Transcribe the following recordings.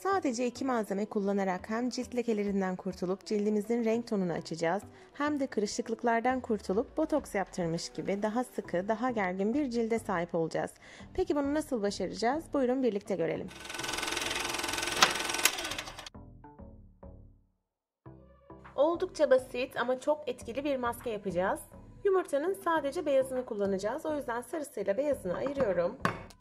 Sadece 2 malzeme kullanarak hem cilt lekelerinden kurtulup cildimizin renk tonunu açacağız, hem de kırışıklıklardan kurtulup botoks yaptırmış gibi daha sıkı, daha gergin bir cilde sahip olacağız. Peki bunu nasıl başaracağız? Buyurun birlikte görelim. Oldukça basit ama çok etkili bir maske yapacağız. Yumurtanın sadece beyazını kullanacağız. O yüzden sarısıyla beyazını ayırıyorum.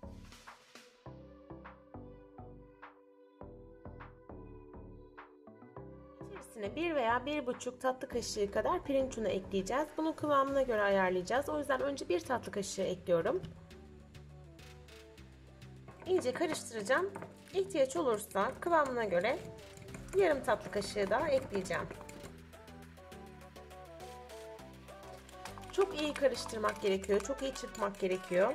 İçerisine 1 veya 1,5 tatlı kaşığı kadar pirinç unu ekleyeceğiz. Bunun kıvamına göre ayarlayacağız. O yüzden önce 1 tatlı kaşığı ekliyorum. İyice karıştıracağım. İhtiyaç olursa kıvamına göre yarım tatlı kaşığı daha ekleyeceğim. Çok iyi karıştırmak gerekiyor. Çok iyi çırpmak gerekiyor.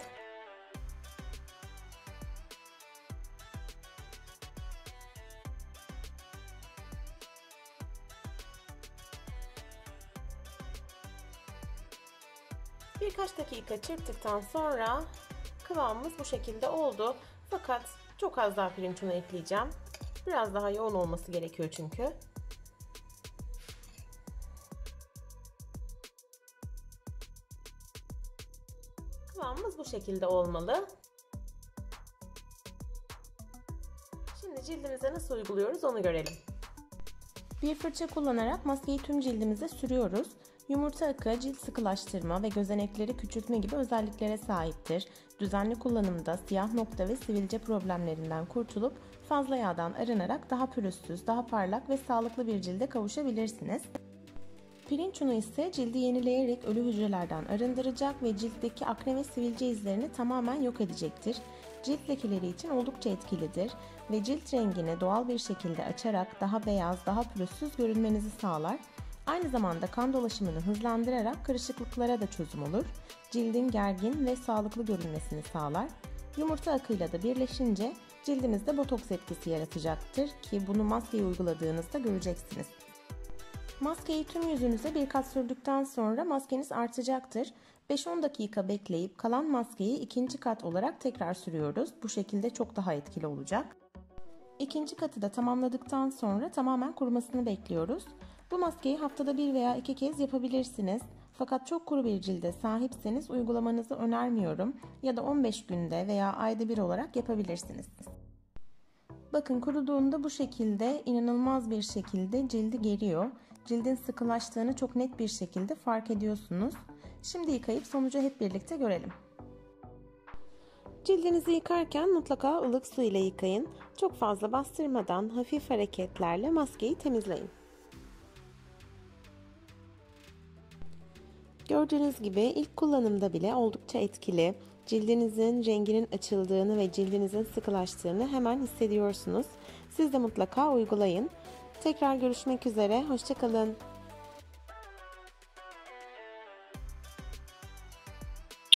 Birkaç dakika çırptıktan sonra kıvamımız bu şekilde oldu. Fakat çok az daha pirinç unu ekleyeceğim. Biraz daha yoğun olması gerekiyor çünkü. Kıvamımız bu şekilde olmalı. Şimdi cildimize nasıl uyguluyoruz onu görelim. Bir fırça kullanarak maskeyi tüm cildimize sürüyoruz. Yumurta akı, cilt sıkılaştırma ve gözenekleri küçültme gibi özelliklere sahiptir. Düzenli kullanımda siyah nokta ve sivilce problemlerinden kurtulup fazla yağdan arınarak daha pürüzsüz, daha parlak ve sağlıklı bir cilde kavuşabilirsiniz. Pirinç unu ise cildi yenileyerek ölü hücrelerden arındıracak ve ciltteki akne ve sivilce izlerini tamamen yok edecektir. Cilt lekeleri için oldukça etkilidir ve cilt rengini doğal bir şekilde açarak daha beyaz, daha pürüzsüz görünmenizi sağlar. Aynı zamanda kan dolaşımını hızlandırarak kırışıklıklara da çözüm olur. Cildin gergin ve sağlıklı görünmesini sağlar. Yumurta akıyla da birleşince cildimizde botoks etkisi yaratacaktır ki bunu maskeyi uyguladığınızda göreceksiniz. Maskeyi tüm yüzünüze bir kat sürdükten sonra maskeniz artacaktır. 5-10 dakika bekleyip kalan maskeyi ikinci kat olarak tekrar sürüyoruz. Bu şekilde çok daha etkili olacak. İkinci katı da tamamladıktan sonra tamamen kurumasını bekliyoruz. Bu maskeyi haftada 1 veya 2 kez yapabilirsiniz. Fakat çok kuru bir cilde sahipseniz uygulamanızı önermiyorum ya da 15 günde veya ayda bir olarak yapabilirsiniz. Bakın kuruduğunda bu şekilde inanılmaz bir şekilde cildi geriyor. Cildin sıkılaştığını çok net bir şekilde fark ediyorsunuz. Şimdi yıkayıp sonucu hep birlikte görelim. Cildinizi yıkarken mutlaka ılık su ile yıkayın. Çok fazla bastırmadan hafif hareketlerle maskeyi temizleyin. Gördüğünüz gibi ilk kullanımda bile oldukça etkili. Cildinizin renginin açıldığını ve cildinizin sıkılaştığını hemen hissediyorsunuz. Siz de mutlaka uygulayın. Tekrar görüşmek üzere, hoşça kalın.